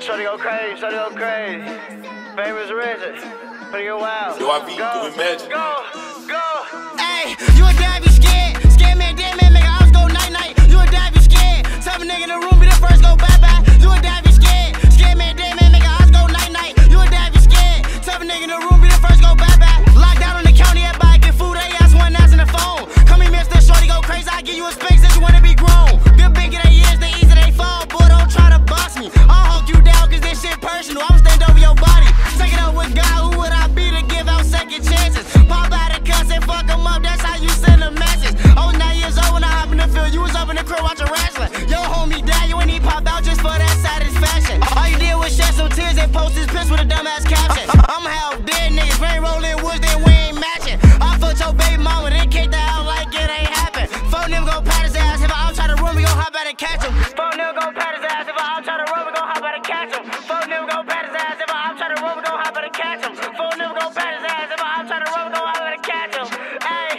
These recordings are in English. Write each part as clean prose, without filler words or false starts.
shorty go crazy, shorty go crazy. Famous Richard, pretty go wild. Yo, I beat, do imagine. Go. Hey, you a dad, you scared. Scared man, dead man, make a house go night-night. You a dad, you scared. 7 nigga in the room, be the first go bye-bye. You a dad, you scared. Scared man, dead man, make a house go night-night. You a dad, you scared. 7 nigga in the room, be the first go bye-bye. Lockdown on the county, everybody get food, they ask one ass in the phone. Come here, mister, shorty go crazy, I give you a space if you wanna be grown. Good big of their years, they easy, they fall, boy, don't try to box me. I'll hold you down, cause this shit personal, I'ma stand over your body. Take it up with God, who would I be to give out second chances? Pop out the cuss and fuck them up, that's how you send a message. I was 9 years old when I hopped in the field, you was up in the crib watching wrestling. Yo, homie, dad, you ain't need pop out just for that satisfaction. All you did was shed some tears and post this piss with a dumbass caption. I'm half dead niggas, rain rolling woods, then we ain't matching. I fucked your baby mama, then kicked her out like it ain't happened. Phone them gon' pat his ass, if I outside the room, we gon' hop out and catch him. Phone them gon' pat his ass, if I outside the room, we gon' hop out and catch him. Phone them gon' pat his ass, if I outside the room, we gon' hop out and catch him. Phone them gon' pat his ass, if I outside the room, we gon' hop out and catch him. Hey,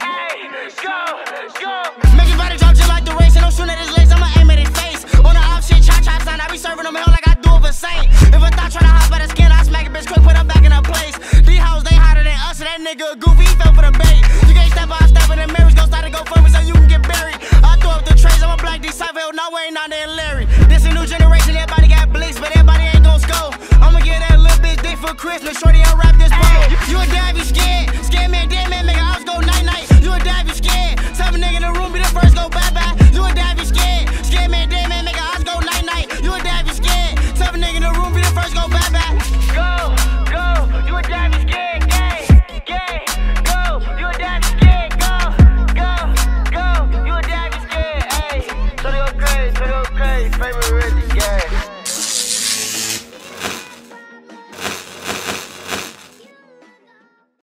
go. Make his body drop just like the race, and I'm shooting at his legs, I'ma aim at his face. On the off shit, chop sign, I be serving them hell like I do it for Saint. If a thought try to hop out the skin, I smack a bitch quick, put her back in her place. These hoes, they hotter than us, and that nigga goofy, he fell for the bait. You can't step out, step in the mirrors, gon' start to go for me so you can get buried. I throw up the trays, I'm a black disciple, no way, not there Larry. This a new generation, everybody got blinks, but everybody ain't gon' score. I'ma get that little bitch dick for Christmas, shorty, unwrap this bowl. You a dad, you scared. Scared man, dead man, make a house go night-night. You a dad, you scared. 7 nigga in the room, be the first go bye-bye. You a dad, you scared. Scared man, dead man, make a house go night-night. You a dad, you scared. 7 nigga in the room, be the first go bye-bye. Go. You a dad, you scared. Gang. Go. You a dad, you scared. Go. You a dad, you scared. Hey, shorty go crazy, favorite